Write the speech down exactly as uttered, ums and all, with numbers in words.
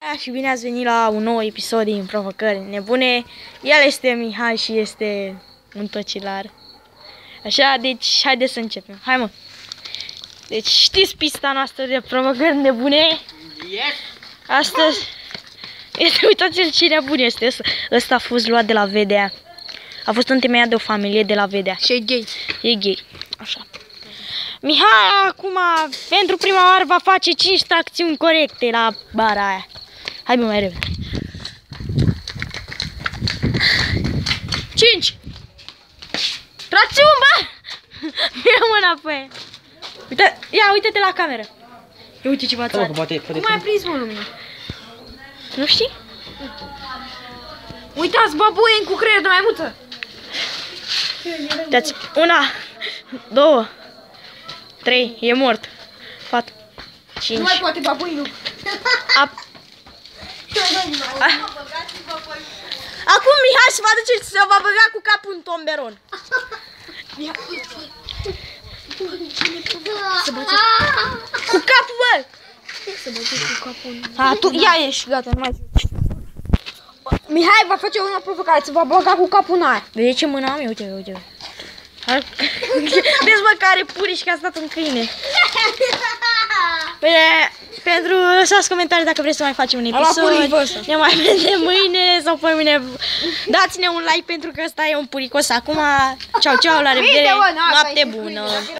Și bine ați venit la un nou episod din Provocări Nebune. El este Mihai și este un tocilar. Așa, deci haideți să începem. Hai mă. Deci știți pista noastră de Provocări Nebune? Yes. Astăzi este, uitați-l ce nebun este ăsta. Ăsta a fost luat de la Vedea. A fost întemeiat de o familie de la Vedea. Și e gay. E gay. Așa. Mihai acum pentru prima oară va face cinci tracțiuni corecte la bara aia. Hai bă, mai repede. cinci. Tracțiuni, bă! Ia mâna pe aia. Uite, ia, uite-te la cameră. Ia uite ce v-ați Poate, poate Cum ai prins, mă, lumina? Nu știi? Uitați, babuien cu creier de maimuță. Uitați, una, două, trei, e mort. Patru, cinci. Nu mai poate babuinul. A... A... Acum Mihai se va duce, se va băga cu capul în tomberon. Cu capul, bă! Să băge cu capul. A, tu, ia ieși, gata, nu mai... Mihai va face una provocare, se va băga cu capul în aer. Vezi ce mână am eu? Uite, uite. Vezi, mă, care purici că a stat un câine. Bine, pentru lăsați comentarii dacă vreți să mai facem un episod. Ne mai vedem mâine sau pe mâine. Dați-ne un like pentru că ăsta e un puricos acum. Ceau, ceau, la revedere. Noapte bună.